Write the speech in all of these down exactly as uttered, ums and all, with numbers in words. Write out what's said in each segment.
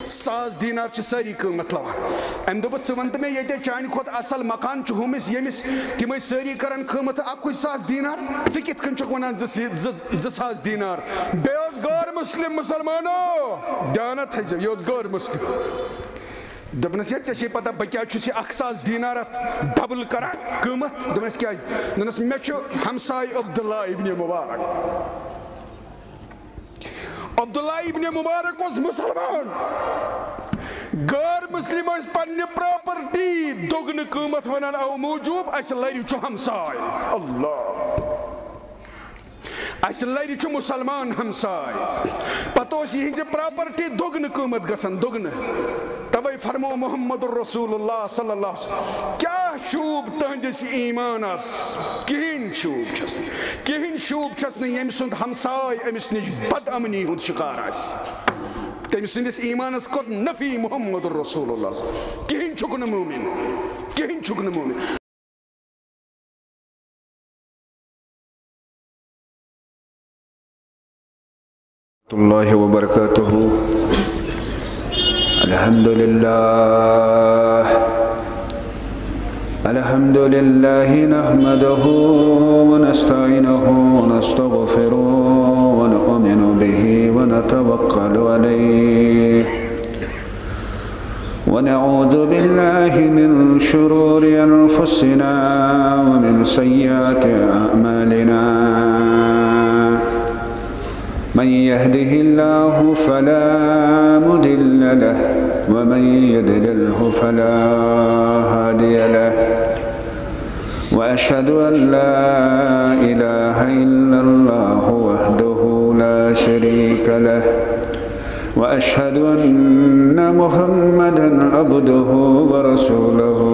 सास दीनार सारी कीमत लवान अम दोप वन मे ये चान खुद असल मकान हुमिस यमिस तम सारी कर कीमत अकुई सास दीनार कित वन सास दीनार बे गैर मुस्लिम मुसलमानो ध्यान थो यह गैर मुस्लिम दपनस ये चे पता बह क्या सास दीनार डबल कर कीमत दपनस क्या दपनस मे हमसाय अब्दुल्ला इब्न मुबारक अब्दुल्ला इब्न मुबारक was मुसलमान गैर मुस्लिम पन्ने प्रॉपर्टी दोगन कीमत वनान अव मूजूब अस लरि हमसाय अल्लाह अस लरि मुसलमान हमसाय पतो यह प्रॉपर्टी दोगन कीमत गसन दोगन तवे फरमो मोहम्मद रसूलुल्लाह सल्लल्लाहु अलैहि वसल्लम क्या शूब तहदिस ईमानस कहिन शूब छस कहिन शूब छस न यम सुंद हमसाय अमिस निश बदअमनी हुंद शिकार आस तम सुंदिस ईमानस कोत नफी मोहम्मद रसूलुल्लाह कहिन छुक न मोमिन कहिन छुक न मोमिन अल्लाह व बरकातुहू अल्हम्दुलिल्लाह अल्हम्दुलिल्लाह नहमदुहू व नस्तईनुहु व नस्तगफिरुहु व नु'मिनु बिही व नतवक्कलु अलैहि व नऊज़ु बिल्लाहि मिन शुरूरि अनफुसिना व मिन सय्यिआति अअमालिना मन यहदिहिल्लाहु फला मुदिल्ल लहु व मन युद्लिल्हु फला हादिय लहु व अशहदु अन ला इलाहा इल्लल्लाहु वहदहु ला शरीका लहु व अशहदु अन्ना मुहम्मदन अब्दुहु व रसूलुहु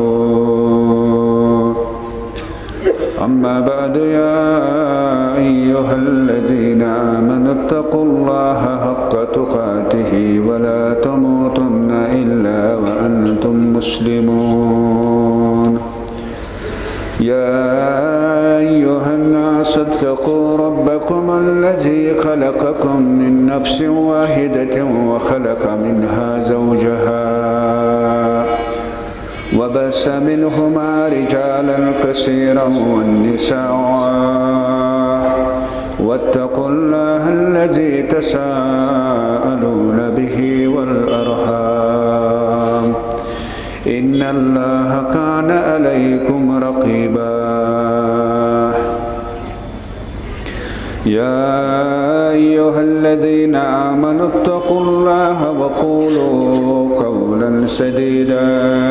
अम्मा बअदु या अय्युहल्लज़ीना आमनु इत्तक़ुल्लाहा हक़्क़ तुक़ातिही व ला तमूतुन्न इल्ला व अंतुम मुस्लिमून या अय्युहन्नासु इत्तक़ू रब्बकुम अल्लज़ी ख़लक़कुम मिन नफ्सिन वाहिदतिन व ख़लक़ मिन्हा ज़ौजहा वबस मिनहुमा रिजालन कसीरन वन्निसाअ वत्तक़ुल्लाह अल्लज़ी तसाअलून बिही वल अरहाम इन्नल्लाह कान अलैकुम रक़ीबा या अय्युहल्लज़ीना आमनु इत्तक़ुल्लाह व क़ूलू क़ौलन सदीदा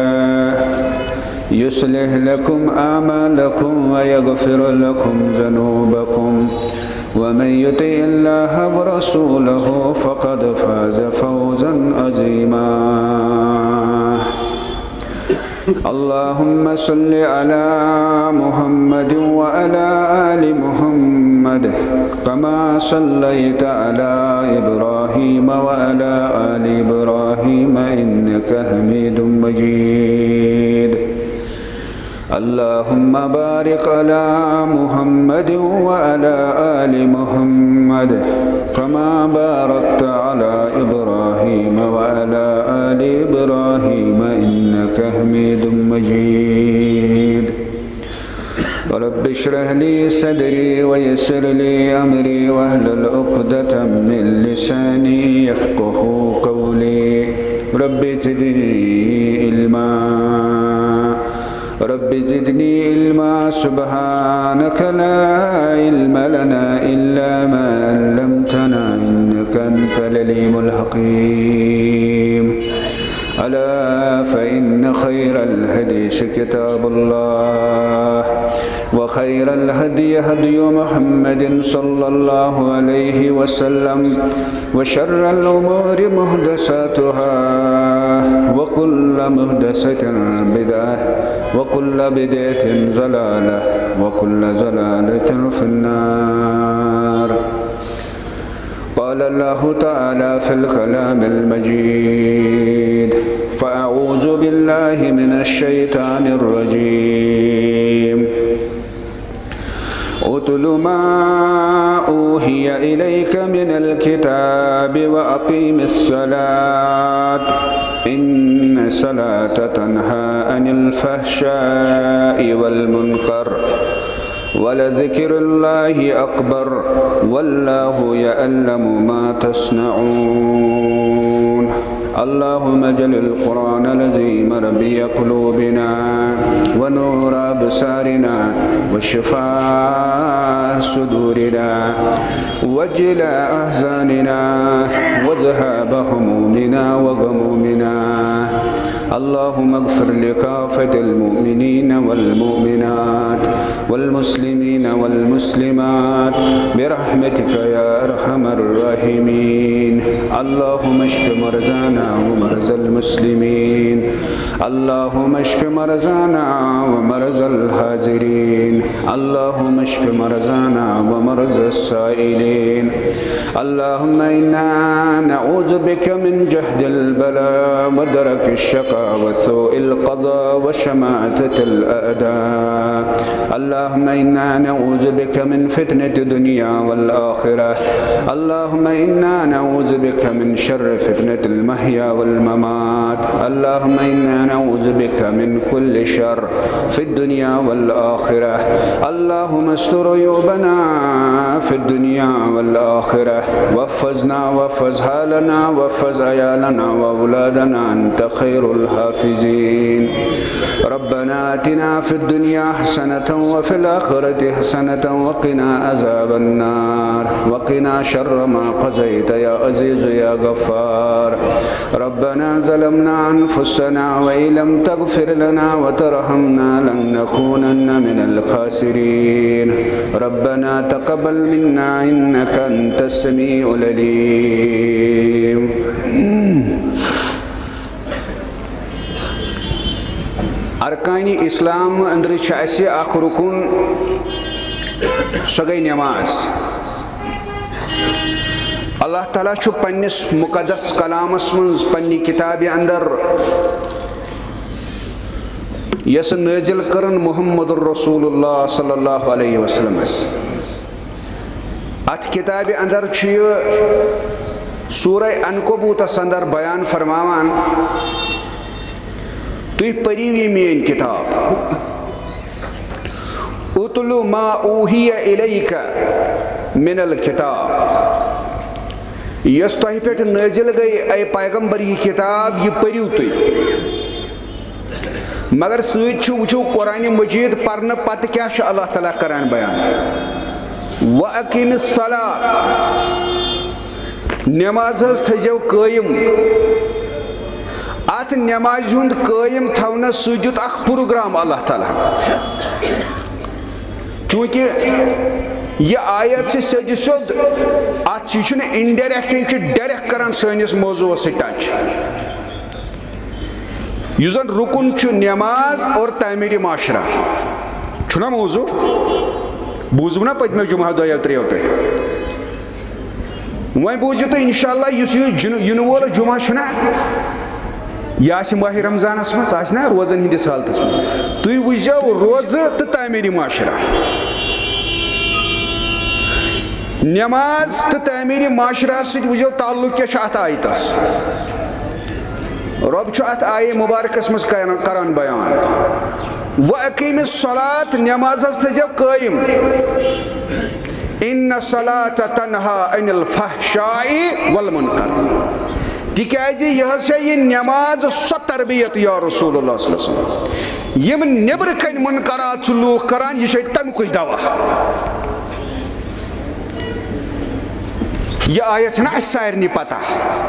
युस्लिह लकुम आमालकुम व यग़फिर लकुम ज़ुनूबकुम व मन युतिइल्लाह व रसूलहु फ़क़द फ़ाज़ फ़ौज़न अज़ीमा अल्लाहुम्मा सल्लि अला मुहम्मद व अला आलि मुहम्मद कमा सल्लैता अला इब्राहीम व अला आलि इब्राहीम इन्नका हमीदुम मजीद अल्लाहुम्मा बारिक अला मुहम्मद व अला आलि मुहम्मद कमा बारकता अला इब्राहीम व अला आलि इब्राहीम इन्नका हमीदुम मजीद रब्बि इश्रह ली सदरी व यस्सिर ली अमरी वहलुल उक़दतम मिन लिसानी यफ़क़हू क़ौली रब्बि ज़िदनी इल्मा रब्बि ज़िदनी इल्मा सुब्हानक ला इल्म लना इल्ला मा अल्लमतना इन्नका अंतल अलीमुल हकीम अला फ़इन्न खैरल हदीस किताबुल्लाह व खैरल हदी हदी मुहम्मद सल्लल्लाहु अलैहि वसल्लम व शर्रल उमूरि मुहदसातुहा व कुल्लु मुहदसतिन बिदअह व कुल्लु बिदअतिन ज़लालह व कुल्लु ज़लालतिन फ़िन्नार क़ाल अल्लाहु तआला फ़िल कलामिल मजीद फ़अऊज़ु बिल्लाहि मिनश शैतानिर रजीम उतलु मा ऊहिय इलैक मिनल किताबि व अक़ीमिस सलात الصلاة تنهى عن الفحشاء والمنكر ولذكر الله أكبر والله يعلم ما تصنعون. اللهم اجعل القرآن العظيم ربيع قلوبنا ونور أبصارنا وشفاء صدورنا وجلاء أحزاننا وذهاب همومنا وغمومنا. اللهم اغفر لكافة المؤمنين والمؤمنات والمسلمين والمسلمات برحمتك يا أرحم الراحمين. اللهم اشف مرضانا ومرضى المسلمين. اللهم اشف مرضانا ومرضى الحاضرين. اللهم اشف مرضانا ومرضى السائلين. اللهم إنا نعوذ بك من جهد البلاء ودرك الشقاء وسوء القضاء وشماتة الأعداء. اللهم إنا نعوذ بك من فتنة الدنيا والآخرة. اللهم إنا نعوذ بك من شر فتنة المحيا والممات. اللهم إنا نعوذ بك من كل شر في الدنيا والآخرة. اللهم استر عيوبنا في الدنيا والآخرة واحفظنا واحفظ حالنا واحفظ عيالنا وأولادنا أنت خير الحافظين. ربنا آتنا في الدنيا حسنة وفي الآخرة حسنة وقنا عذاب النار وقنا شر ما قضيت يا عزيز يا غفار. ربنا ظلمنا أنفسنا وإن لم تغفر لنا وترحمنا لنكونن من الخاسرين. ربنا تقبل منا إنك أنت السميع العليم. ارکان اسلام اندر چھ اخ رکن سہ گئی نماز. اللہ تعالیٰ چھُ پننس مقدس کلامس من پننہِ کتابہِ اندر یس نازل کرن محمد رسول اللہ صلی اللہ علیہ وسلم. ات کتابہِ اندر چھُ یہ سورہ عنکبوتس اندر بیان فرماوان تُہۍ پٔرِو یہِ میٲنۍ کتاب. اتلو ما اوحی الیک من الکتاب. یس تۄہہِ پٮ۪ٹھ نازل گئی اے پیغمبر یہ کتاب یہ پٔرِو تُہۍ. مگر سۭتۍ چھُ وٕچھو قرآن مجید پرنہٕ پتہٕ کیٛاہ چھُ اللہ تعالیٰ کران بیان. وَأَقِمِ الصَّلَاةَ نماز حظ تھٲیزیو قٲیِم. ات نماز ہند قائم تھونس سجد اخ پروگرام اللہ تعالیٰ. چونکہ یہ آیت سے سید سود ات چھ انڈائریکٹ یہ ڈائریکٹ کران سانس موضوع سے ٹچ. یہ زن رکن چھ نماز اور تعمیر معاشرہ چھنا موضوع بوزو نا پتمے جمعہ دۄیو ترٛیو پہ. وۄنۍ بوٗزِو تُہۍ انشاءاللہ یُس یہِ ینہٕ وول جمعہ چھُنا یہ آسہِ ماہ رمضانس مز آسہِ نا روزن ہندس حالتس مز. تُہۍ وٕچھزیو روزٕ تہٕ تعمیٖرِ معاشرہ. نماز تہٕ تعمیٖرِ معاشرہ سۭتۍ وٕچھزیو تعلق کیٛاہ چھُ اتھ آیتس. رب چھُ اتھ آیے مبارکس مز کران بیان. وَأَقِیمِ الصَّلَاةَ نماز حظ تھٲیزیو قٲیِم. اِنَّ الصَّلَاةَ تَنْہَا عَنِ الْفَحْشَاءِ وَالْمُنکَرِ. تکیازِ یہ ہسا یہ نماز سو تربیت یا رسول اللہ صلی اللہ علیہ وسلم یم نبر کن منکرات لوک کران یہ تمیک دوا. یہ آیت ہے نا اس سارنی پتہ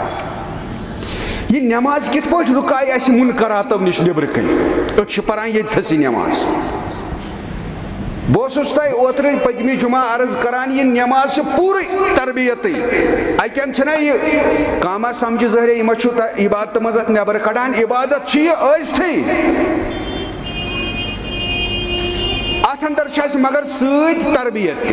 یہ نماز کت پہ رکائے اس منکراتو نش نبر کن. أسۍ چھِ پران ییٚتھسٕے نماز. بہٕ اوسُس تۄہہِ اوترٕ پٔتمہِ جمعہ عرض کران یہ نماز چھِ پوٗرٕ تربیتٕے. اَتٮ۪ن چھِنہ یہِ کانٛہہ سمجھِ ظٲہرے یِمو چھُ عبادت منٛز اَتھ نٮ۪بر کڑان. عبادت چھِ یہِ ٲسۍتھٕے اَتھ اندر چھِ اَسہِ مگر سۭتۍ تربیت تہِ.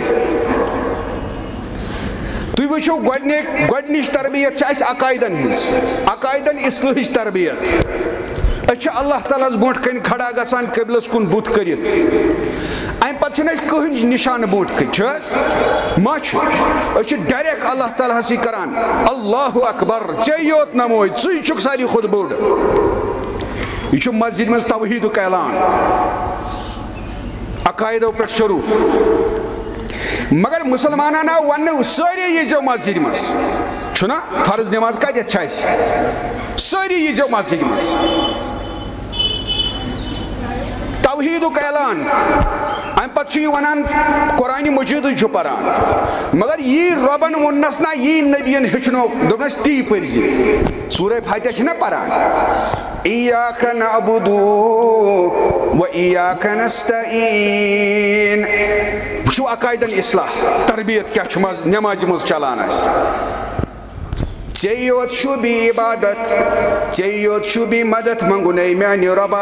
تُہۍ وٕچھِو گۄڈنِچ گۄڈنِچ تربیت چھِ اَسہِ عقایدن ہٕنٛز. عقایدن اصلٲحٕچ تربیت. أسۍ چھِ اللہ تعالیٰ ہس برونٛٹھ کَنہِ کھڑا گژھان قبلس کُن بُتھ کٔرِتھ. امہِ پتہٕ چھُنہٕ اَسہِ کٕہٕنۍ نِشانہٕ برونٛٹھ کٔنۍ چھِ حظ ما چھُ. أسۍ چھِ ڈایریکٹ اللہ تعالیٰ ہسٕے کران اللہ اکبر ژےٚ یوت نموے ژٕے چھُکھ ساروی کھۄتہٕ بوٚڑ. یہ مسجد مز توحید اعلان عقائدوں پہ شروع مگر مسلمانان آو ون ساری یہ جو مسجد مز چھنا فرض نماز کتھ ساری یہ جو مسجد مز توحید اعلان ام پتہ ونان قرآن مجید پران مگر یہ ربن ونس نا یہ نبین ہچنو دس تی پرزی سورہ فاتحہ نا پران ایاک نعبد و ایاک نستعین وچھو عقائدن اصلاح تربیت کیا نماز مز چلان اس ژے یوت چھُ بی عبادت ژے یوت چھُ بی مدد منگُنے میانہِ رۄبا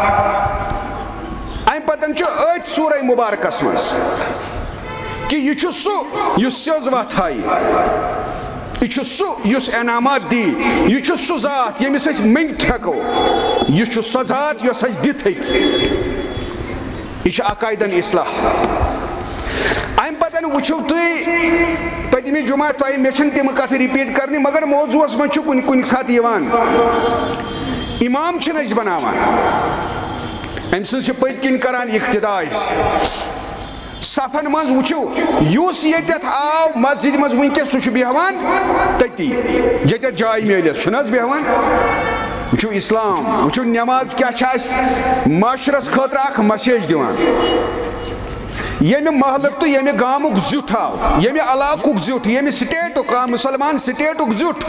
ام پتن ات سورہ مبارکس مز کہ یہ سہ سیز وت ہائی یہ سہ انعامات دی یہ سہ ذات یمس اس منگت ہیکو یہ سہ ذات یس اس دت ہیک یہ عقائدن اصلاح ام پتن وچھو تھی پتمی جمعہ تھی مے تم کت رپیٹ کرنی مگر موضوعس من کن کن سات امام چھ بناوان ام سن پت کن کران اقتدا صفن من وچھو یس یتھ آو مسجد مز ونکس سہ بیہوان تتی یتھ جائے میلس چھنہ بیہوان وچھو اسلام وچھو نماز کیا معاشرس خاطر اخ میسیج دیوان یمہ محلک تو یمہ گامک زیوٹ آو یمہ علاقک زیوٹ یمہ سٹیٹک مسلمان سٹیٹک زیوٹ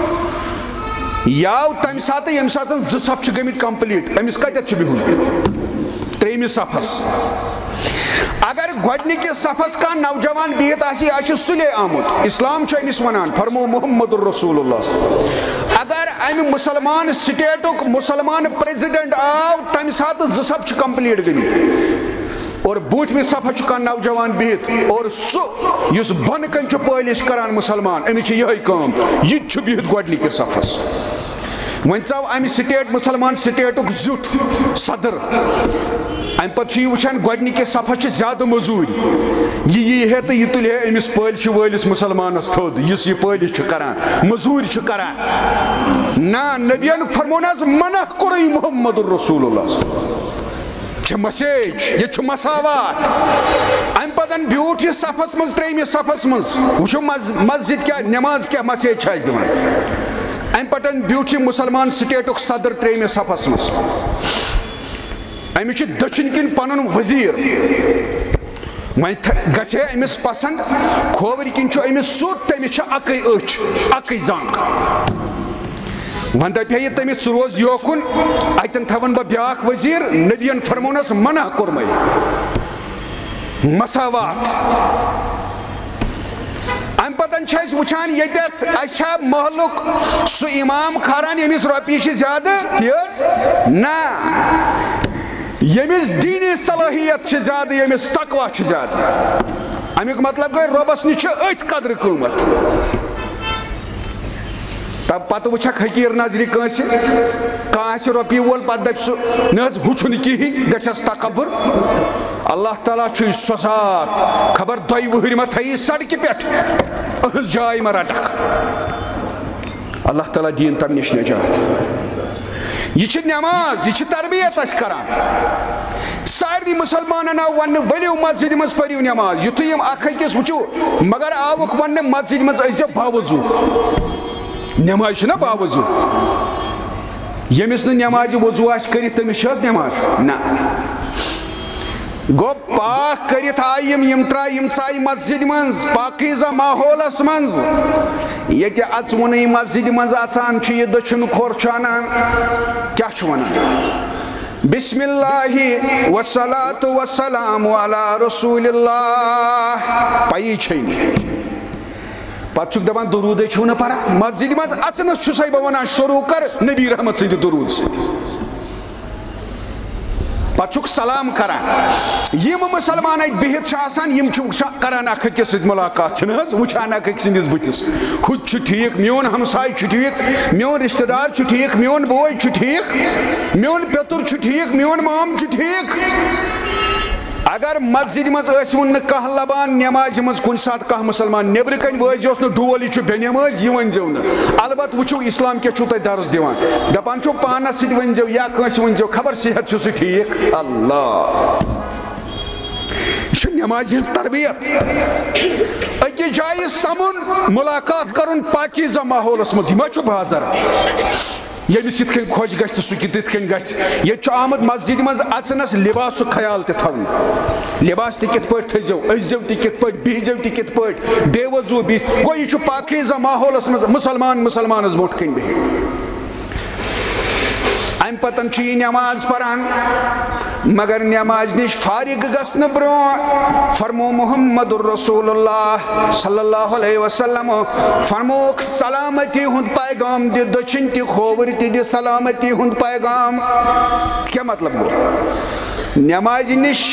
یاو تمہ سات یم سات ز صف گمت کمپلیٹ امس کتھ بہن تریمہ صفس اگر گۄڈنِکِس صفس کانٛہہ نوجوان بہت آسی یہ سُلے آمت اسلام امس ونان فرمو محمد الرسول اللہ اگر امہ مسلمان سٹیٹک مسلمان پریزیڈنٹ آو تمہ سات ز صف کمپلیٹ گمت اور بوٹمہ صفہ کانٛہہ نوجوان بہت اور سہ اس بن کن پٲلِش کران مسلمان امس یہ کام یہ بہت گۄڈنِکِس صفس ون ژاو امہ سٹیٹ مسلمان سٹیٹک زیوٹ صدر ام پتہ وچھان گۄڈنِکِس صفس زیادہ مزور یہ یی ہے تو یہ تُلہِ ہے امس پٲلِش وٲلِس مسلمانس تھوٚد یُس یہ پٲلِش کران مزور کران نا نبین فرمون حظ منع کوٚرُے محمد الرسول اللہ یہ مسیج یہ مساوات ام پتن بیوٹ یہ صفس مز تریمہ صفس مز وچھو مسجد کیا نماز کیا مسیج دِوان ام پتن بیوٹ یہ مسلمان سٹیٹک صدر تریمہ صفس مز امس دچن کن پنن وزیر وی گھے امس پسند کھوور کن امس سوت تمس اکی اچھ اکی زنگ ون دپ یہ تمس ثہ روز یوکن اتن تھون بہ بیاکھ وزیر نبین فرمونس منع کورمے مساوات ام پتن وچان یتھ اچھا محلک سہ امام کھاران یمس رۄپیہِ چھِ زیادٕ تیز نا یمس دینی صلاحیت چھ زیادہ یمس تقوی چھ زیادہ امیک مطلب گئی ربس نش ات قدر قیمت تب پتہ وچھک حقیر نظری کنس کان رۄپیہِ وول پتہ دپ سہ نہ ہُہ چھُنہٕ کِہیٖنۍ گژھٮ۪س تکبر اللہ تعالیٰ چھُ سۄ ذات خبر دۄیہِ وٕہٕرۍ ما تھایی سڑکہِ پٮ۪ٹھ أہٕنٛز جاے ما رٹکھ اللہ تعالیٰ دین تم نش نجات یہ نماز یہ تربیت اس کران سارے مسلمان آو ون ورو مسجد مز پریو نماز یتھ یم اخ أکس وچو مگر آوک ون مسجد مز ٲسۍزیو باوضو نماز چھنا باوضو یمس نماز وضو آس کرت تمس نماز نا گو پاک کرت آئی یم ترائی یم ژائی مسجد مز پاکیزہ ماحولس مز یہ اچون مسجد مز اچان یہ دچن کھور انان کیا ونان بسم اللہ والصلاة والسلام علی رسول اللہ پی چھ پتہ دپان درود چھو نا پران مسجد مز اچنس چھسے بہ ونان شروع کر نبی رحمت سند درود ست پتہ سلام کران یم مسلمان ات بہت آسان یم کران اخ أکس سۭتۍ ملاقات وچھان اخ أکۍ سٕنٛدِس بٕتھِس ہُہ تہِ چھُ ٹھیٖک میون ہمساے چھُ ٹھیٖک میون رشتہ دار چھُ ٹھیٖک میون بوے چھُ ٹھیٖک میون پیٚتُر چھُ ٹھیٖک میون مام چھُ ٹھیٖک اگر مسجد مز ون کھانا لبان نماز مز کن سات کھانا مسلمان نیبر کن ویزوس نا ڈول یہ بے نماز یہ ونزو نا البتہ وچو اسلام کیا چھو تھی درس دیوان دپان چھو پانس سۭتۍ ونزو یا کٲنٛسہِ ونزو خبر صحت چھُ سُہ ٹھیٖک اللہ یہ نماز ہز تربیت اکس جائے سمن ملاقات کرن پاکیزہ ماحولس مز یہ چھُ بازر یمس یت کن خوش گژھِ تہٕ سُہ تہِ تِتھ کن گژھِ ییٚتہِ چھُ آمُت مسجد منٛز اژنس لباسُک خیال تہِ تھاونہٕ لباس تہِ کِتھ پٲٹھۍ تھٲیزیو أژۍزیو تہِ کِتھ پٲٹھۍ بِہزیو تہِ کِتھ پٲٹھۍ بے وضوٗ بِہِتھ گوٚو یہِ چھُ پاکیزہ ماحولس منٛز مُسلمان مُسلمانس برونٛٹھ کن بِہِتھ امہ پتن چھُ یہِ نماز پران مگر نماز نش فارغ گژھنہٕ برونٛہہ فرمو محمد رسول اللہ صلی اللہ علیہ وسلم فرموک سلامتی ہند پیغام دِ دچھن تہِ کھوور تہِ دِ سلامتی ہند پیغام کیا مطلب گوٚو نماز نش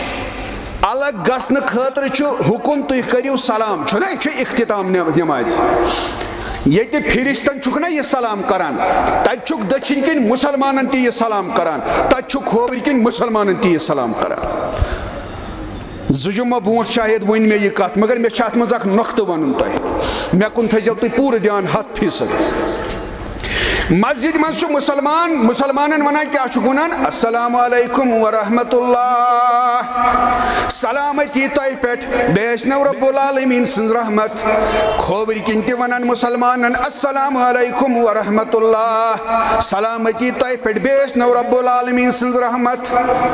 الگ گژھنہٕ خٲطرٕ چھُ حکم تُہۍ کٔرِو سلام چھُنہ یہِ چھُ اختتام نماز یہ فرشتن چھُکھ نا یہ سلام کران تتہِ چھُکھ دچھن کن مسلمانن تہِ یہ سلام کران تتہِ چھُکھ کھوور کن مسلمانن تہِ یہ سلام کران زٕ جمعہ برونٛٹھ شاید ؤنۍ مےٚ یہِ کتھ مگر مےٚ چھُ اتھ منٛز اکھ نۄقطہٕ وَنُن تۄہہِ مےٚ کُن تھٲیزیو تُہۍ پوٗرٕ دیان ہتھ فیٖصد مسجد من چھُ مسلمان مسلمانن ونان کیا چھُکھ ونان السلام علیکم ورحمۃ اللہ سلامتی تۄہہِ پٮ۪ٹھ بیٚیہِ ٲسنو رب العالمین سٕنٛز رحمت کھوور کِنۍ تہِ ونان مسلمانن السلام علیکم ورحمۃ اللہ سلامتی تۄہہِ پٮ۪ٹھ بیٚیہِ ٲسنو رب العالمین سٕنٛز رحمت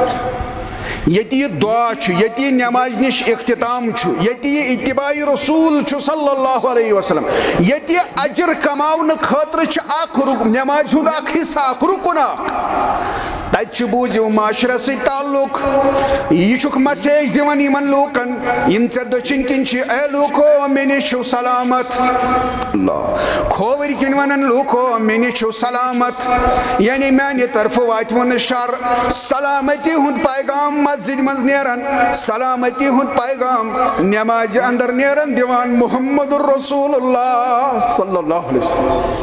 یتی یہ دعا چھُ یتی یہ نماز نش اختتام چھُ یتی یہ اتباع رسول چھُ صلی اللہ علیہ وسلم یتی یہ اجر کماؤن خاطر چھُ اکھ نماز ہُنٛد اکھ حصہ اکھ رکن اکھ تتہِ چھُ بوٗزِو معاشرس سۭتۍ تعلق یہ چھُکھ مسیج دِوان یمن لوٗکن یم ژےٚ دٔچھِنۍ کِنۍ چھِ اے لوٗکو مےٚ نِش چھُو سلامت اللہ کھوور کِنۍ ونان لوٗکو مےٚ نِش چھُو سلامت یعنی میانہِ طرفہٕ واتوٕ نہٕ شر سلامتی ہُنٛد پیغام مسجد منٛز نیران سلامتی ہُنٛد پیغام نمازِ اندر نیران دِوان محمد رسول اللہ صلی اللہ علیہ وسلم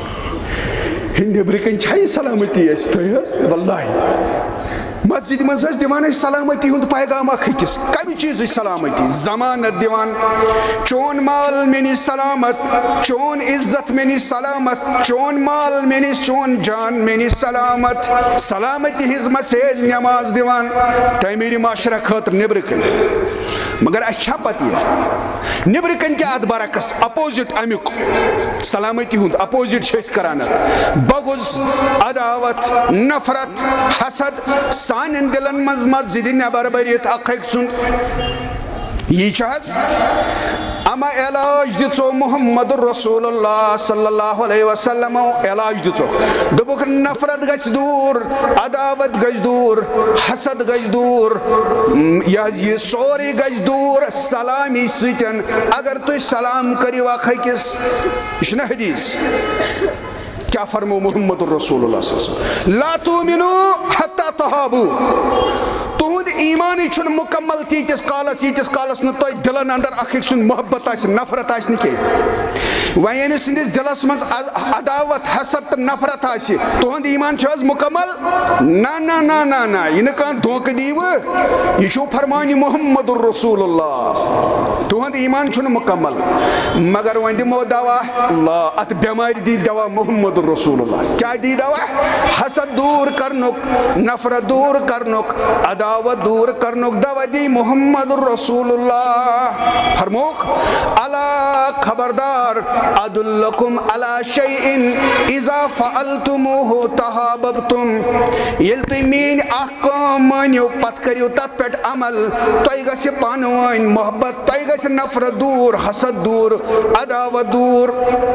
نیبر کن چھا سلامتی اس تھی واللہ مسجد مز دِوان سلامتی ہُنٛد پیغام اکھ أکِس کمہِ چیٖزٕچ سلامتی ضمانت دِوان چون مال مےٚ نِش سلامت چون عزت مےٚ نِش سلامت چون مال مےٚ نِش چون جان مےٚ نِش سلامت سلامتی ہٕنٛز مسیج نماز دِوان تعمیٖرِ معاشرہ خٲطرٕ نیبرٕ کَنۍ مگر اَسہِ چھا پتہ یہِ نیبرٕ کَنۍ کیٛاہ اَتھ برعکس اپوزِٹ امیُک سلامتی ہُنٛد اپوزِٹ چھِ أسۍ کران اَتھ بغض عداوت نفرت حسد سانٮ۪ن دِلن منٛز مسجدِ نٮ۪بر بٔرِتھ اکھ أکۍ سُنٛد یی چھُ حظ اما علاج دِژو محمد رسول اللہ صلی اللہ علیہ وسلم علاج دِژوکھ دوٚپُکھ نفرت گژھِ دوٗر عداوت گژھِ دوٗر حسد گژھِ دوٗر یہِ حظ یہِ سورُے گژھِ دوٗر سلامی سۭتۍ اگر تُہۍ سلام کٔرِو اکھ أکِس یہِ چھُنہ حدیث کیا فرمو محمد رسول اللہ صلی اللہ علیہ وسلم لا تؤمنوا حتى تحابوا تہنٛد ایمانٕے چھُنہٕ مکمل تیٖتِس کالس ییٖتِس کالس نہٕ تۄہہِ دلن اندر اکھ أکۍ سُنٛد محبت آسہِ نفرت آسہِ نہٕ کینٛہہ وۄنۍ ییٚمِس سٕنٛدِس دلس منٛز عداوت حسد تہٕ نفرت آسہِ تُہنٛد ایمان چھُ حظ مکمل نہ نہ نہ نہ نہ یہِ نہٕ کانٛہہ دھوکہٕ دیٖوٕ یہِ چھُو فرمانہِ محمد رسول اللہ تُہنٛد ایمان چھُنہٕ مکمل مگر وۄنۍ دِمو دوا اللہ اتھ بٮ۪مارِ دی دوا محمد رسول اللہ کیا دی دوا حسد دور کرنُک نفرت دور کرنُک عداوت دور کرنُک دوا دی محمد رسول اللہ فرموک الا خبردار ادلکم علی شیئن اذا فعلتموہ تحاببتم ییٚلہِ تُہۍ میٛٲنۍ اکھ کٲم مٲنِو پتہٕ کٔرِو تتھ پٮ۪ٹھ عمل تۄہہِ گژھِ پانہٕ ؤنۍ محبت تۄہہِ گژھِ نفرت دوٗر حسد دوٗر عداوت دوٗر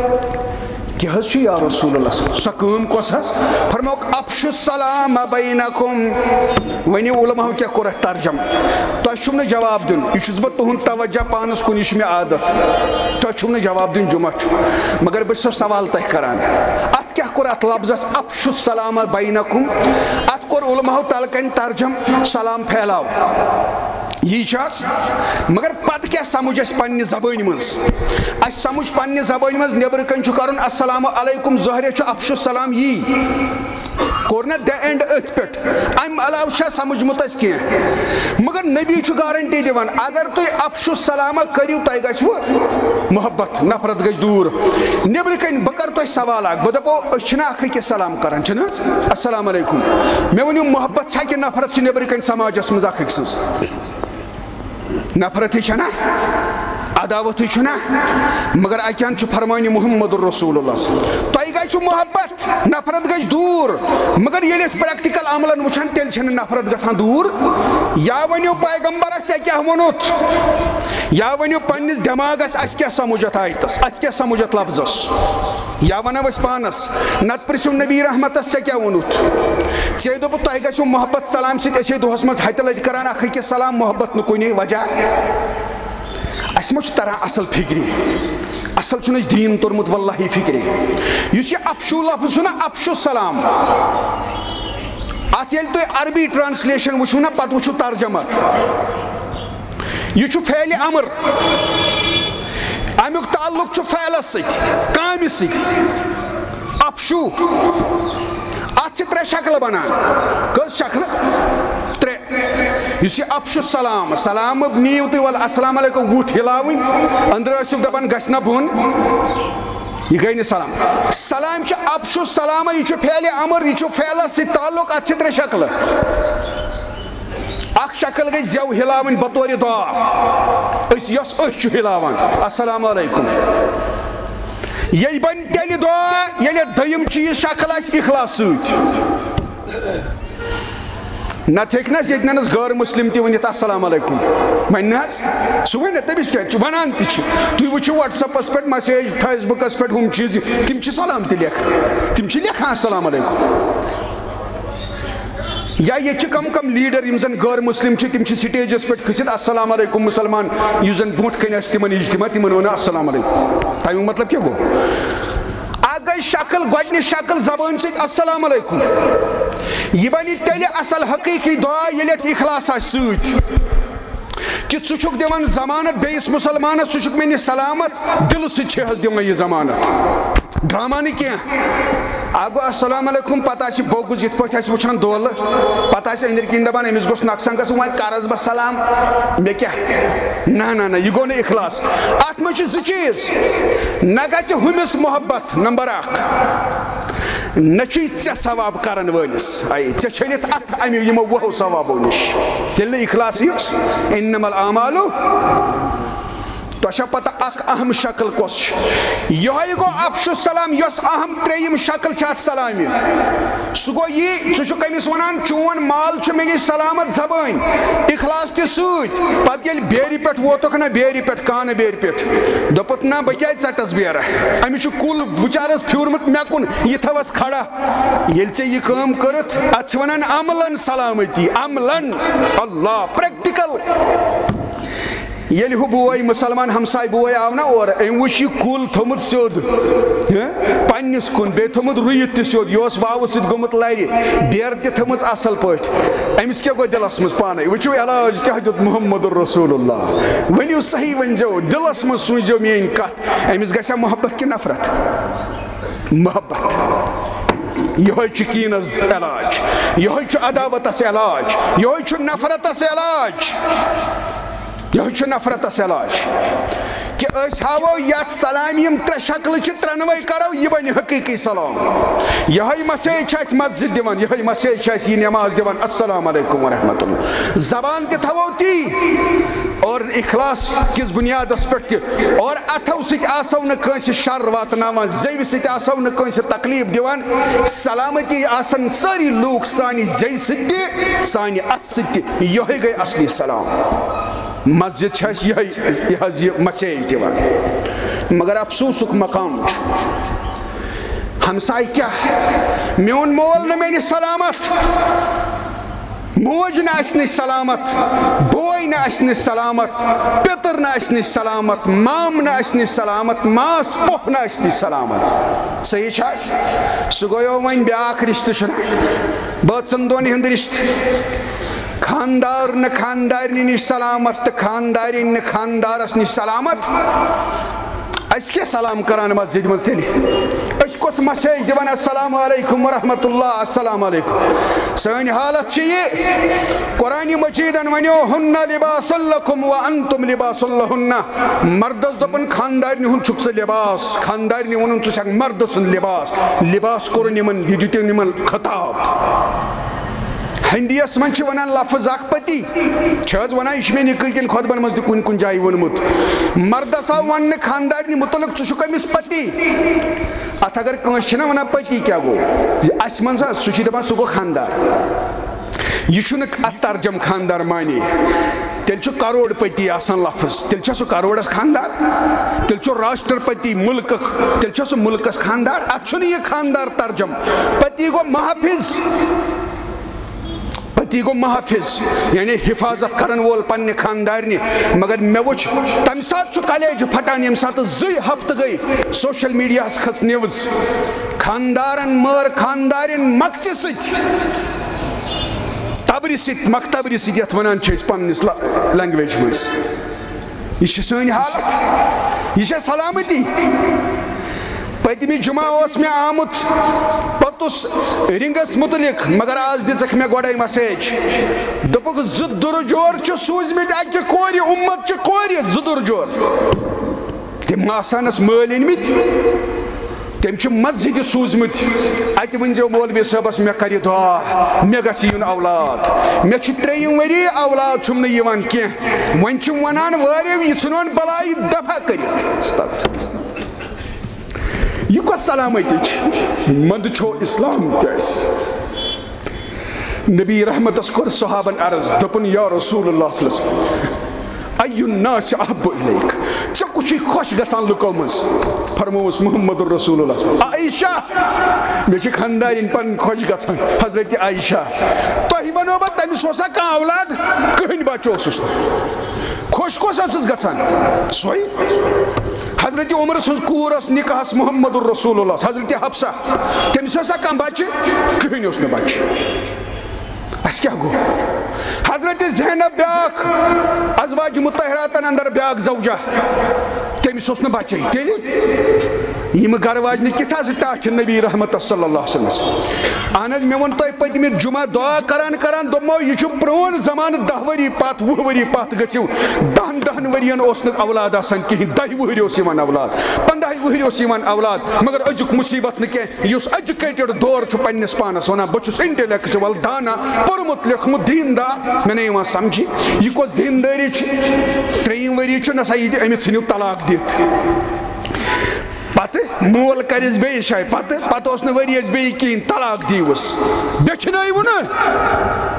کیا حظ چھُ یا رسول اللہ سۄ کٲم کۄس حظ فرموک افشُ السلام بینکم ؤنِو علماہو کیٛاہ کوٚر اتھ ترجم تۄہہِ چھُو نہٕ جواب دیُن یہِ چھُس بہٕ تُہُنٛد توجہ پانس کُن یہِ چھُ مےٚ عادت تۄہہِ چھُو نہٕ جواب دیُن جُمعہ چھُ مگر بہٕ چھُسو سوال تۄہہِ کران اتھ کیٛاہ کوٚر اتھ لفظس افشُ السلام بینکم اتھ کوٚر علماہو تلہٕ کنہِ ترجم سلام پھیلاو یی چھُ حظ مگر پتہٕ کیٛاہ سمجھ اَسہِ پننہِ زبٲنۍ منٛز اَسہِ سمجھ پننہِ زبٲنۍ منٛز نیبرٕ کنۍ چھُ کرُن السلام علیکم ظٲہرے چھُ افشُ السلام یی کورنا دے اینڈ ات پٹ ام علاوہ چھا سمجھمت اس کی مگر نبی چھ گارنٹی دیوان اگر تو افشو سلامہ کریو تائی گچھ وہ محبت نفرت گچھ دور نبر کن بکر تو سوال آگ بدپو چھنا اخی کے سلام کرن چھنا السلام علیکم میں ونیو محبت چھا کہ نفرت چھ نبر کن سماج اسمز اخی سنس نفرت ہی چھنا عداوت ہی چھنا مگر اکیان چھ فرمانی محمد رسول اللہ تائی گئی چھ محبت نفرت گئی دور مگر یہ اس پریکٹیکل عملن وچھن تیل چھن نفرت گسان دور یا ونیو پیغمبر اس کیا ونوت یا ونیو پنس دماغس اس کیا سمجھت آیتس اس کیا سمجھت لفظس یا ونو اس پانس نت پرسو نبی رحمت اس کیا ونوت چے دو تائی گئی چھ محبت سلام سی اچھے دو حسمز حیت لج کران اخی کے سلام محبت نکونی وجہ اس مجھ ترہ اصل فکری اصل چھنچ دین ترمت واللہ فکری یس یہ افشو لفظ چھنا افشو سلام ات یل تو عربی ٹرانسلیشن وچھو نا پت وچھو ترجمت یہ چھو فعل امر امیک تعلق چھو فعلس ست کام ست افشو ات چھ ترے شکل بنا کس شکل ترے یس یہ افشو سلام سلام نیو تی وال السلام علیکم ووٹ ہلاوین اندر اشو دپان گشنا بون یہ گئی نہیں سلام سلام چھ افشو سلام یہ چھ فعل امر یہ چھ فعل سے تعلق ات چھ ترے شکل اخ شکل گئی زیو ہلاوین بطور دعا اس یس اش چھ ہلاوان السلام علیکم یہ بن تیلی دعا یعنی دیم چیز شکل اس اخلاص سوت نہ تھیکنس یہ نس غیر مسلم تی ونیت السلام علیکم ونس سہ ون تمس کیا ونان تہ تھی وچھو واٹس ایپس پہ میسیج فیس بکس پہ ہم چیز تم سلام تہ لکھان تم لکھان السلام علیکم یا یہ کم کم لیڈر یم زن غیر مسلم تم سٹیجس پہ کھست السلام علیکم مسلمان اس زن برونٹ کن تم اجتماع تمن ون السلام علیکم تمیک مطلب کیا گو گئی شکل گۄڈنِچ شکل زبان ست السلام علیکم یہ بنی تیلہِ اصل حقیقی دعا ییٚلہِ اتھ اخلاص آسہِ سۭتۍ کہ ژٕ چھُکھ دِوان ضمانت بیٚیِس مُسلمانس ژٕ چھُکھ مےٚ نِش سلامت دلہٕ سۭتۍ چھِ حظ دِوان یہِ ضمانت ڈرامہ نہٕ کینٛہہ اگو السلام علیکم پتہ آسہِ بوگُز یِتھ پٲٹھۍ آسہِ وٕچھان دولہٕ پتہ آسہِ أنٛدرۍ کِنۍ دپان أمِس گوٚژھ نۄقصان گژھُن وۄنۍ کرس بہٕ سلام مےٚ کیٛاہ نہ نہ نہ یہِ گوٚو نہٕ اخلاص اتھ منٛز چھِ زٕ چیٖز نہ گژھِ ہُمِس محبت نمبر اکھ نہ چھُے ژےٚ ثواب کرن وٲلِس اے ژےٚ چھٔلِتھ اتھ امیو یِمو وُہو ثوابو نِش ییٚلہِ نہٕ اخلاص یُس انما الاعمال تۄہہِ پتہ اکھ اہم شکل کۄس چھِ یِہوٚے گوٚو افشو سلام یۄس اہم ترٛیٚیِم شکل چھِ اتھ سلامہِ سُہ گوٚو یی ژٕ چھُکھ أمِس ونان چون مال چھُ مےٚ نِش سلامت زبٲنۍ اخلاص تہِ سۭتۍ پتہٕ ییٚلہِ بیرِ پٮ۪ٹھ ووتُکھ نہ بیرِ پٮ۪ٹھ کانہٕ بیرِ پٮ۪ٹھ دوٚپُتھ نہ بہٕ کیازِ ژٹس بیرا أمِس چھُ کُل بِچارس پھیوٗرمُت مےٚ کُن یہِ تھوس کھڑا ییٚلہِ ژےٚ یہِ کٲم کٔرٕتھ اتھ چھِ ونان عملن سلامتی عملن اللہ پریکٹِکل ییٚلہِ ہُہ بوے مسلمان ہمساے بوے آو نا اورٕ أمۍ وٕچھ یہِ کُل تھوٚمُت سیوٚد پننِس کُن بیٚیہِ تھوٚمُت رُیِتھ تہِ سیوٚد یہِ اوس واوٕ سۭتۍ گوٚمُت لرِ بیرٕ تہِ تھٲمٕژ اصل پٲٹھۍ أمِس کیٛاہ گوٚو دِلس منٛز پانے وٕچھِو علاج کیٛاہ دیُت محمد رسول اللہ ؤنِو صحیح ؤنۍزیو دِلس منٛز سوٗنٛچزیو میٲنۍ کتھ أمِس گژھِ ہا محبت کہِ نفرت محبت یِہوٚے چھُ کیٖنس علاج یِہوٚے چھُ عداوتس علاج یِہوٚے چھُ نفرتس علاج یِہوٚے چھُ نفرتس علاج کہ أسۍ ہاوو یتھ سلام یِم ترٛےٚ شکلہٕ چھِ ترٛٮ۪نوَے کرو یہِ بنہِ حقیٖقی سلام یِہوٚے مسیج چھِ اَسہِ مسجد دِوان یِہوٚے مسیج چھِ اَسہِ یہِ نٮ۪ماز دِوان السلام علیکم ورحمتہ اللہ زبان تہِ تھاوو تی اور اخلاص کِس بُنیادس پٮ۪ٹھ تہِ اور اتھو سۭتۍ آسو نہٕ کٲنٛسہِ شر واتناوان زیوِ سۭتۍ آسو نہٕ کٲنٛسہِ تکلیٖف دِوان سلامتی آسن سٲری لوٗکھ سانہِ زیٚیہِ سۭتۍ تہِ سانہِ اتھٕ سۭتۍ تہِ یِہوٚے گٔے اصلی سلام مسجد چھِ اَسہِ یِہوٚے یہِ حظ یہِ مسیج دِوان مگر افسوٗسُک مقام چھُ ہمساے کیٛاہ میون مول نہٕ مےٚ نِش سلامت موج نہٕ اَسہِ نِش سلامت بوے نہٕ اَسہِ نِش سلامت پِتٕر نہٕ اَسہِ نِش سلامت مام نہٕ اَسہِ نِش سلامت ماس پۄپھ نہٕ اَسہِ نِش سلامت صحیح چھا سُہ گوٚیو وۄنۍ بیٛاکھ رِشتہٕ چھُنہ بٲژن دۄن ہُنٛد رِشتہٕ خاندار نہٕ خاندارنہِ نِش سلامت تہٕ خاندارِنۍ نہٕ خاندارس نِش سلامت أسۍ کیٛاہ سلام کران مسجد منٛز تیٚلہِ أسۍ کس کس مسیج دِوان السلام علیکم ورحمۃ اللہ السلام علیکم سٲنۍ حالت چھِ یہِ قرآنِ مجیٖدن وَنیو ہُنَّ لِباسٌ لَكُمْ وَأَنْتُمْ لِباسٌ لَهُنَّ مردس دوٚپُن خاندارنہِ ہُنٛد چھُکھ ژٕ لِباس خاندارنہِ ووٚنُن ژٕ چھکھ مردٕ سُنٛد لِباس لِباس کوٚرُن یِمن یہِ دِتُن یِمن خطاب ہندیس من چھِ ونان لفظ اکھ پتی چھِ حظ ونان یہِ چھُ مےٚ نِکہٕ کٮ۪ن خۄطبن منٛز تہِ کُنہِ کُنہِ جایہِ ووٚنمُت مردس آو وننہٕ خاندارنہِ مُتعلق ژٕ چھُکھ أمِس پتی اتھ اگر کٲنٛسہِ چھِنہ ونان پتی کیٛاہ گوٚو اسہِ منٛز حظ سُہ چھِ دپان سُہ گوٚو خاندار یہ چھُنہٕ اتھ ترجم خاندار معنی تیٚلہِ چھُ کروڑ پتی آسان لفظ تیٚلہِ چھا سُہ کروڑس خاندار تیٚلہِ چھُ راشٹر پتی مُلکُک تیٚلہِ چھا سُہ مُلکس خاندار اتھ چھُنہٕ یہِ خاندار ترجم پتی گوٚو محافظ پتی گوٚو محافظ یعنی حفاظت کرن وول پننہِ خاندارنہِ مگر مےٚ وٕچھ تمہِ ساتہٕ چھُ کلیج پھٹان ییٚمہِ ساتہٕ زٕے ہفتہٕ گٔے سوشل میڈیاہس کھٔژ نِوٕز خاندارن مٲر خاندارٮ۪ن مۄکژِ سۭتۍ تبرِ سۭتۍ مختبرِ سۭتۍ یتھ ونان چھِ أسۍ پننِس لینگویج منٛز یہِ چھِ سٲنۍ حالت یہِ چھےٚ سلامتی پٔتمہِ جمعہ اوس مےٚ آمُت پوٚتُس رنگس متعلق مگر آز دِژکھ مےٚ گۄڈے مسیج دوٚپُکھ زٕ دُرٕ جور چھِ سوٗزمٕتۍ اکہِ کورِ اُمت چہِ کورِ زٕ دُرٕ جور تِم آسانس مٲلۍ أنمٕتۍ تٔمۍ چھِ مسجدِ سوٗزمٕتۍ اتہِ ؤنۍزیو مولوی صٲبس مےٚ کرِ دعا مےٚ گژھِ یُن اولاد مےٚ چھُ ترٛیٚیِم ؤری اولاد چھُم نہٕ یِوان کینٛہہ وۄنۍ چھِم ونان واریاہ یہِ ژھٕنون بلایہِ دفع کٔرِتھ یہ کس سلامتی مند چھو اسلام تہِ نبی رحمتس کور صحابن عرض دپن یا رسول اللہ صلی اللہ علیہ وسلم ای الناس احب الیک ژےٚ کُس چھُے خۄش گژھان لُکو منٛز فرمووُس محمد رسول اللہ عائشہ مےٚ چھِ خاندارٮ۪ن پنٕنۍ خۄش گژھان حضرت عائشہ تۄہہِ ونو بہٕ تٔمِس اوسا کانٛہہ اولاد کٕہٕنۍ بچہٕ اوسُس خۄش کۄس ٲسٕس گژھان سۄے حضرت عمر سٕنٛز کوٗر ٲس نکاحس محمد رسول اللہ حضرت حفصہ تٔمِس اوسا کانٛہہ بچہٕ کٕہٕنۍ اوس نہٕ بچہٕ اَسہِ کیٛاہ گوٚو حضرت زینب بیٛاکھ ازواج مطہراتن اندر بیٛاکھ زوجہ تٔمِس اوس نہٕ بچے تیٚلہِ یِم گرٕ واجنہِ کِتھ حظ ٹاٹھہِ نبی رحمتس صلی اللہ علیہ وسلم اہن حظ مےٚ ووٚن تۄہہِ پٔتمہِ جمعہ دعا کران کران دوٚپمو یہِ چھُ پرٛون زمانہٕ دہ ؤری پتھ وُہ ؤری پتھ گٔژھِو دہن دہن ؤرین اوس نہٕ اولاد آسان کِہینۍ دہہِ وُہٕرۍ اوس یِوان اولاد پندہہِ وُہٕرۍ اوس یِوان اولاد مگر أزیُک مُصیبت نہٕ کینٛہہ یُس ایجوکیٹڈ دور چھُ پننِس پانس ونان بہٕ چھُس انٹلیکچُول دانا پوٚرمُت لیوٚکھمُت دیٖندار مےٚ نہٕ یِوان سمجھی یہِ کۄس دیٖندٲری چھِ ترٛیٚیِم ؤری چھُ نہ سا یہِ دِ أمِس ژھٕنِو طلاق دِتھ پتہٕ مول کرٮ۪س بیٚیِس جایہِ پتہٕ پتہٕ اوس نہٕ ؤرِیس بیٚیہِ کِہینۍ طلاق دیٖوُس دٔچھنٲیوٕ نہٕ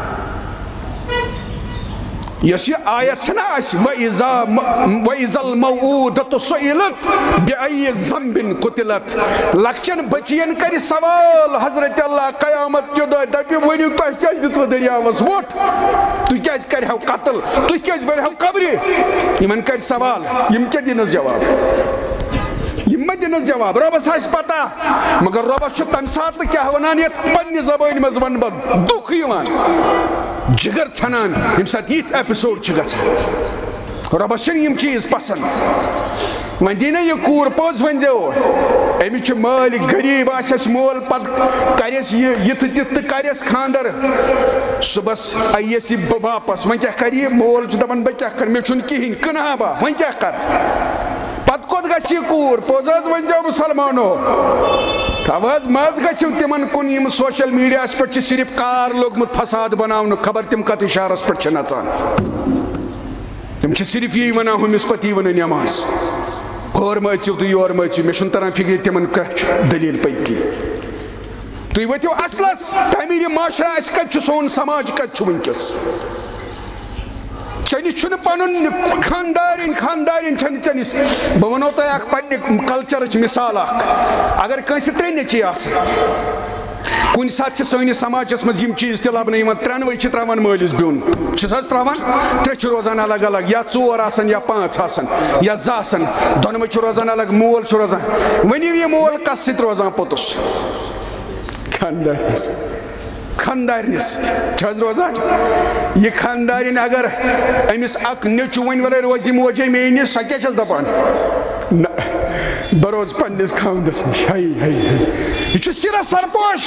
یۄس یہِ آیت چھنہ اَسہِ وَإِذَا الْمَوْءُودَةُ سُئِلَتْ بِأَيِّ ذَنبٍ قُتِلَتْ لۄکچن بٔچین کرِ سوال حضرت اللہ قیامت کہِ دۄہ دپہِ ؤنِو تۄہہِ کیازِ دِژوٕ دٔریاوس ووٚٹھ تُہۍ کیازِ کرِہو قتل تُہۍ کیازِ بٔرہو قبرِ یِمن کرِ سوال یِم کیاہ دِنس جواب یِم ما دِنس جواب رۄبس آسہِ پتہ مگر رۄبس چھُ تمہِ ساتہٕ کیاہ ونان یتھ پننہِ زبٲنۍ منٛز ونہٕ بہٕ دُکھ یِوان جگر ژھنان ییٚمہِ ساتہٕ یِتھۍ ایپِسوڈ چھِ گژھان رۄبس چھِنہٕ یِم چیٖز پسنٛد وۄنۍ دی نہ یہِ کوٗر پوٚز ؤنۍزیو أمِس چھُ مٲلۍ غریٖب آسٮ۪س مول پتہٕ کرٮ۪س یہِ یِتھٕ تِتھٕ تہٕ کرٮ۪س خانٛدر صُبحس اَییَس یہِ بہٕ واپس وۄنۍ کیاہ کرِ یہِ مول چھُ دپان بہٕ کیاہ کرٕ مےٚ چھُنہٕ کِہینۍ کٕنہٕ ہا بہٕ وۄنۍ کیاہ کرٕ پتہٕ کوٚت گژھِ یہِ کوٗر پوٚز حظ ؤنۍزیو مُسلمانو تَوٕ حظ مَزٕ گٔژھِو تِمن کُن یِم سوشل میٖڈیاہس پٮ۪ٹھ چھِ صرف کار لوٚگمُت فساد بناونہٕ خبر تِم کتھ اِشارس پٮ۪ٹھ چھِ نژان تِم چھِ صرف یی ونان ہُمِس پتہٕ یی ونان نٮ۪ماز ہورٕ مہ أژِو تہٕ یورٕ مہ أژِو مےٚ چھُنہٕ تران فِکرِ تِمن کیاہ چھُ دٔلیٖل پٔتۍ کِنۍ تُہۍ ؤتھِو اصلس تعمیٖرِ معاشرا اَسہِ کتہِ چھُ سون سماج کتہِ چھُ وٕنکیٚس ژےٚ نِش چھُنہٕ پنُن خاندارٮ۪ن خاندارٮ۪ن چھنہٕ ژےٚ نِش بہٕ ونو تۄہہِ اکھ پننہِ کلچرٕچ مِثال اکھ اگر کٲنٛسہِ ترٛےٚ نیٚچِی آسن کُنہِ ساتہٕ چھِ سٲنِس سماجس منٛز یِم چیٖز تہِ لبنہٕ یِوان ترٛٮ۪نوَے چھِ تراوان مٲلِس بیوٚن چھِس حظ تراوان ترٛےٚ چھِ روزان الگ الگ یا ژور آسن یا پانٛژھ آسن یا زٕ آسن دۄنوَے چھِ روزان الگ مول چھُ روزان ؤنِو یہِ مول کس سۭتۍ روزان پوٚتُس خاندارنِس خاندارنہِ سۭتۍ چھِ حظ روزان یہِ خاندارٮ۪ن اگر أمِس اکھ نیٚچوٗ وۄنۍ وَلے روزِ موجے میٛٲنِس سۄ کیاہ چھَس دپان نہ بروز پنس خاندس نش ہائی ہائی یہ سیرت سرپوش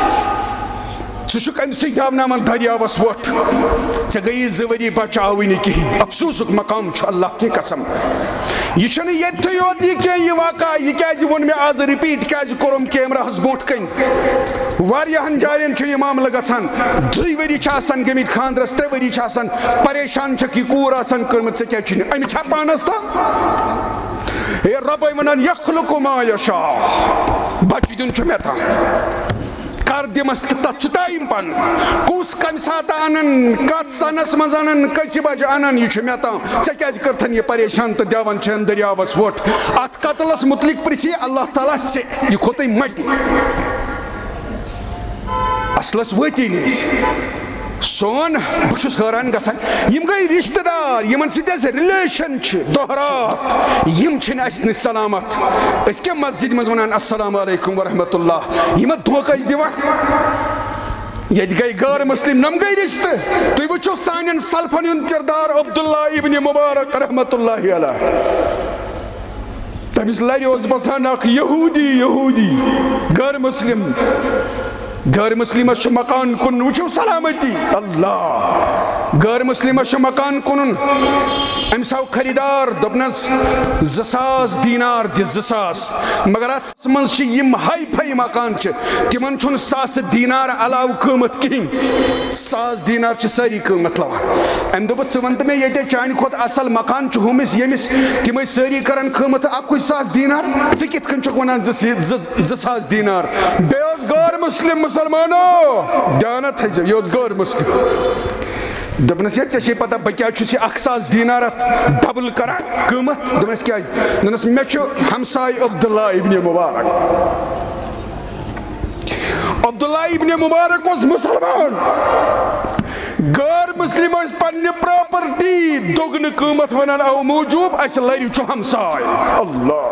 ثک ام سی دونان دریاوس ووٹ ے گئی زوری بچاوی کہین افسوسک مقام اللہ کی قسم یہ یت یوت یہ واقعہ یہ کیا ون میں آز رپیٹ کیا کورم کیمرہ بروٹ کن واریاہن جائن یہ معاملہ گژھان دُے ؤری گٔمٕتۍ خاندرس ترٛےٚ ؤری پریشان چھکھ یہ کوٗر آسان کٔرمٕژ ژےٚ کیٛاہ چھُنہٕ أمِس چھا پانس تہ ہے رۄبے ونان یخلق ما یشاء بچہ دیُن چھُ مےٚ تام کر دمس تک ٹائم پن کس کم سات انن کت سنس مز انن کچ بجہ انن یہ مے تام ژےٚ کیٛازِ کٔرتھن یہ پریشان تو دون چھن دریاوس ووٹ ات قتلس متعلق پرژھی اللہ تعالیٰ ژےٚ یہ کھوتٕے مٹی اصلس وٲتی نہٕ أسۍ سون بہٕ چھُس حٲران گژھان یِم گٔے رشتہٕ دار یِمن سۭتۍ اَسہِ رِلیشن چھِ دۄہ رات یِم چھِنہٕ اَسہِ نِش سلامت أسۍ کیٛاہ مسجد منٛز وَنان السلام علیکم ورحمۃ اللہ یِمن دھوکہٕ ٲسۍ دِوان ییٚتہِ گٔے غٲر مسلم نم گٔے رشتہٕ تُہۍ وٕچھِو سانٮ۪ن سلفن ہُنٛد کردار عبداللہ ابن مبارک رحمۃ اللہ علیہ تٔمِس لرِ اوس باسان اکھ یہوٗدی یہوٗدی غٲر مسلم غیر مسلمس مکان کن وچھو سلامتی اللہ غیر مسلمس مکان کنن امس آو خریدار دپنس زساس دینار دِ زساس مگر ات من یم ہائی پھائی مکان تمن چھن ساس دینار علاوہ قیمت کہین ساس دینار ساری قیمت لوان ام دپ ثہ ون تو مے یہ چانہ کھت اصل مکان ہومس یمس تم ساری کران قیمت اکوے ساس دینار ژٕ کتھ کن چھکھ ونان زساس دینار بیٚیہِ اوس غٲر مسلم مسلمانو دیانت ہے یہ غیر مسلم دپنس یہ ژے پتہ بہ کیا چھس یہ اکھ ساس دینار ڈبل کران قیمت دپنس کیا دپنس مے چھُ ہمساے عبداللہ ابن مبارک عبداللہ ابن مبارک اوس مسلمان غیر مسلم ٲسۍ پننہِ پراپرٹی دۄگنہٕ قیمت ونان او موجوب اسہِ لرِ چھُ ہمساے اللہ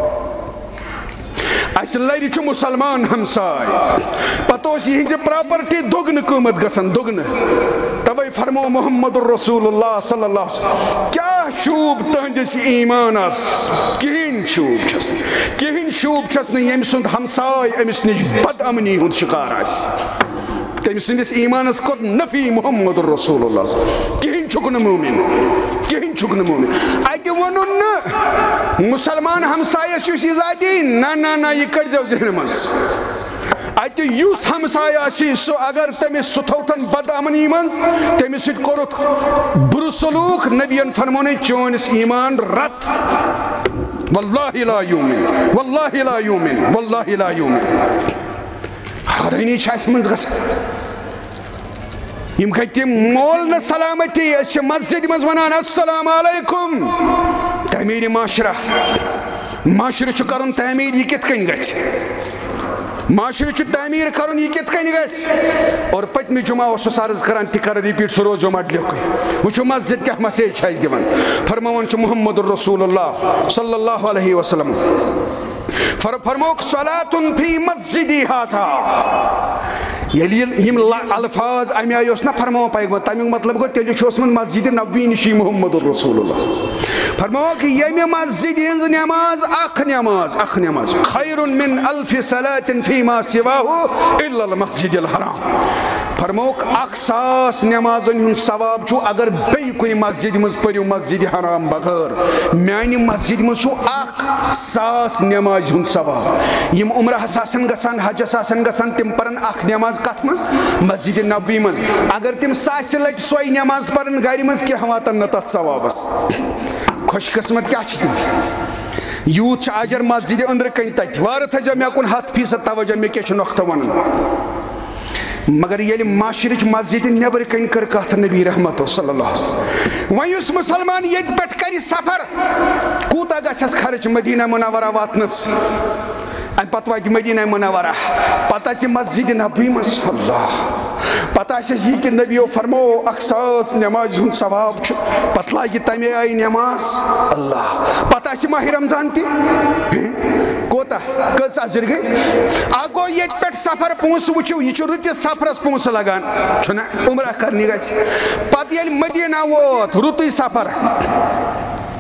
اس لرِ چھُ مسلمان ہمساے پتہ اوس یہنزِ پراپرٹی دۄگنہٕ قیمت گژھان دۄگنہٕ توے فرمو محمد الرسول اللہ صلی اللہ علیہ وسلم کیا شوب تہندس ایمانس کہین شوب چھس کہین شوب چھس نہٕ ییٚمہِ سُنٛد ہمساے أمِس نِش بد امنی ہُنٛد شکار آسہِ تٔمۍ سٕنٛدِس ایمانس کوٚر نفی محمد الرسول اللہ کہین چھُکھ نہٕ مومن کہین چھُکھ نہٕ مومن اتہِ ووٚنُن نہٕ مسلمان ہمسایس چھُس یہِ ذاتی نہ نہ نہ یہِ کٔڑزیو ذہنہٕ منٛز اتہِ یُس ہمساے آسی سُہ اگر تٔمِس سُہ تھوتن بد امنی منٛز تٔمِس سۭتۍ کوٚرُتھ بُرٕ سلوٗک نبیَن فرمونَے چٲنِس ایمان رت واللہ لا یومن واللہ لا یومن واللہ لا یومن حٲرٲنی چھِ اَسہِ منٛز گژھان یم گٔے تِم مول نہٕ سلامتی أسۍ چھِ مسجد منٛز ونان السلام علیکم تعمیٖرِ معاشرہ معاشرٕ چھُ کرُن تعمیٖر یہِ کِتھ کٔنۍ گژھِ معاشرٕ چھُ تعمیٖر کرُن یہِ کِتھ کٔنۍ گژھِ اور پٔتمہِ جمعہ اوسُس عرض کران تہِ کران رِپیٖٹ سُہ روزو مڈلیُکُے وٕچھو مسجد کیٛاہ مسیج چھِ اَسہِ دِوان فرماوان چھُ محمد الرسول اللہ صلی اللہ علیہ وسلم فرموک صلاتن فی مسجدی ھذا ییٚلہِ یِم الفاظ امہِ آیہِ اوس نہ فرماوان پیغمبر تمیُک مطلب گوٚو تیٚلہِ چھُ اوسمُت مسجدِ نبوی نِشی محمد الرسول اللہ فرموک ییٚمہِ مسجد ہٕنٛز نٮ۪ماز اکھ نٮ۪ماز اکھ نٮ۪ماز خیر من الف صلاۃ فیما سواہ الا المسجد الحرام فرموک اکھ ساس نٮ۪مازن ہُنٛد ثواب چھُ اگر بیٚیہِ کُنہِ مسجد منٛز پٔرِو مسجدِ حرام بغٲر میانہِ مسجد منٛز چھُ اکھ ساس نٮ۪مازِ ہُنٛد ثواب یِم عمرہس آسن گژھان حجس آسن گژھان تِم پرن اکھ نٮ۪ماز کتھ منٛز مسجدِ نبوی منٛز اگر تِم ساسہِ لٹہِ سۄے نٮ۪ماز پرن گرِ منٛز کینٛہہ واتن نہٕ تتھ ثوابس خۄش قسمت کیٛاہ چھِ تِم یوٗت چھُ اجر مسجدِ أنٛدرٕ کَنۍ تتہِ وارٕ تھٲیزیو مےٚ کُن ہتھ فیٖصد توجہ مےٚ کیٛاہ چھُ نۄقطہٕ وَنُن مگر ییٚلہِ معاشرٕچ مسجدِ نٮ۪برٕ کَنۍ کٔر کتھ نبی رحمتو صلی اللہ علیہ وسلم وۄنۍ یُس مُسلمان ییٚتہِ پٮ۪ٹھ کرِ سفر کوٗتاہ گژھٮ۪س خرٕچ مدیٖنہ منورہ واتنس امہِ پتہٕ واتہِ مدیٖنہ منورہ پتہٕ اژِ مسجدِ نبوی منٛز اللہ پتہٕ آسٮ۪س یہِ کہِ نبیو فرموو اکھ ساس نٮ۪مازِ ہُنٛد ثواب چھُ پتہٕ لاگہِ تمے آیہِ نٮ۪ماز اللہ پتہٕ آسہِ ماہِ رمضان تہِ کوتاہ کٔژ اجر گٔے اکھ گوٚو ییٚتہِ پٮ۪ٹھ سفر پونٛسہٕ وٕچھِو یہِ چھُ رٕتِس سفرس پونٛسہٕ لگان چھُنہ عمرہ کرنہِ گژھِ پتہٕ ییٚلہِ مدیٖنہ ووت رُتُے سفر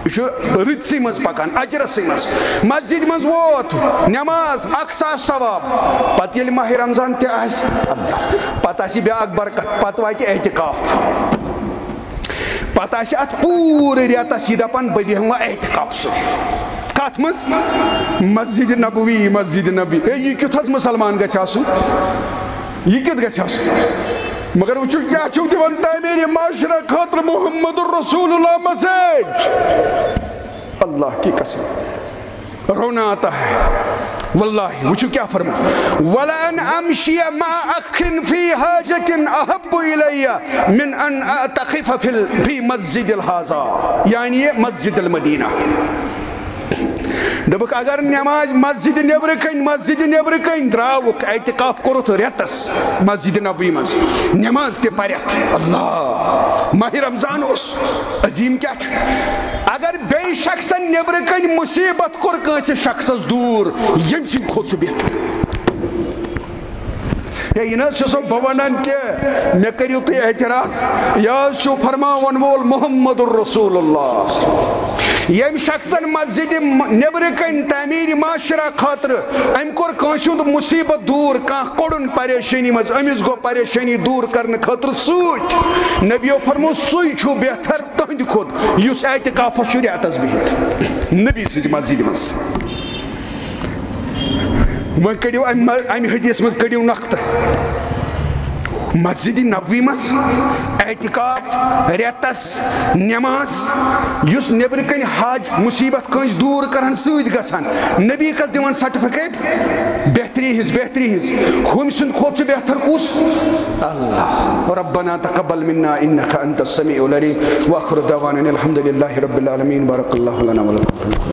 یہ رتسی مز پکان اجرسی مز مسجد مز ووت نماز اکھ ساس ثواب پتہ ییٚلہِ ماہ رمضان تہِ آسہِ پتہ آسہِ بیاکھ برکت پتہ واتہِ احتکاف پتہ آسہِ اتھ پوٗرٕ رٮ۪تس یہِ دپان بہٕ بیٚہمہٕ وۄنۍ احتکاف کتھ منٛز مسجد نبوی مسجد نبی ہے یہ کیُتھ حظ مسلمان گژھِ آسُن یہ کیُتھ گژھِ آسُن مگر وٕچھو کیٛاہ چھُو دِوان تعمیٖرِ معاشرہ خٲطرٕ محمد رسول اللہ مسیج اللہ کی قسم رونا آتا ہے واللہ وچھو کیا فرما وَلَأَنْ أَمْشِيَ مَعَ أَخٍ فِي حَاجَةٍ أَحَبُّ إِلَيَّ مِنْ أَنْ أَعْتَخِفَ فِي مَسْجِدِ الْحَاضَى یعنی یہ مسجد المدینہ دبک اگر نماز مسجد نیبر کن مسجد نیبر کن دراوک اعتکاف کرت ریتس مسجد نبوی مز نماز تے پریت اللہ ماہ رمضان اس عظیم کیا چھ اگر بے شخص نیبر کن مصیبت کر کنس شخص دور یم سن خود بہتر یا یہ نہ سو بوانان کے میں کریو تی اعتراض یا شو فرماون وول محمد الرسول اللہ یم شخصن مسجد نیبر کن تعمیر معاشرہ خاطر ام کور کانسند مصیبت دور کان کوڑن پریشانی مز امس گو پریشانی دور کرنے خاطر سوچ نبیو فرمو سوئی چھو بہتر تہند خود یس اعتکاف شریعتس بہت نبی سج مسجد مز وہ کڑیو ام حدیث مز کڑیو نقطہ مسجد نبوی مز اعتکاف ریتس نماز یس نیبر کن حاج مصیبت کنس دور کرن سوید گسان نبی کس دیوان سرٹیفکیٹ بہتری ہز بہتری ہز ہم سن خود سے بہتر کس اللہ ربنا تقبل منا انك انت السميع العليم واخر دعوانا الحمد لله رب العالمين بارك الله لنا ولكم